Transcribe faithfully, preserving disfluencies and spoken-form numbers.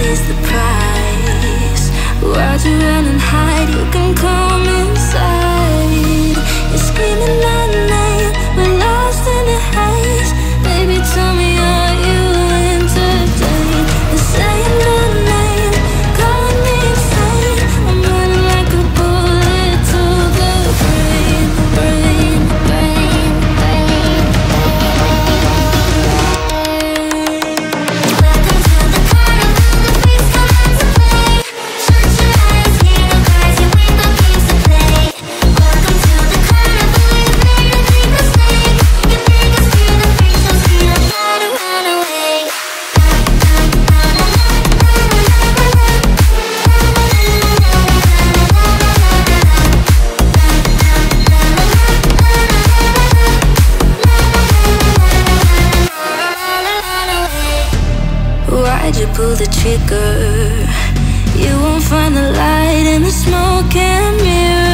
pays the price. Why'd you run and hide? You can come inside. You're screaming our name, we're lost in the haze. Baby, tell me, are you entertained? They're saying our name, calling me insane. I'm running like a bullet to the brain, brain, brain, brain. Welcome to the carnival, the beats come into play. Shut your eyes, hear the cries, you ain't no games to play. Welcome to the carnival, you made me think of staying. You make us feel the freak, so feel like how to run away. Why'd you pull the trigger? You won't find the light in the smoke and mirror.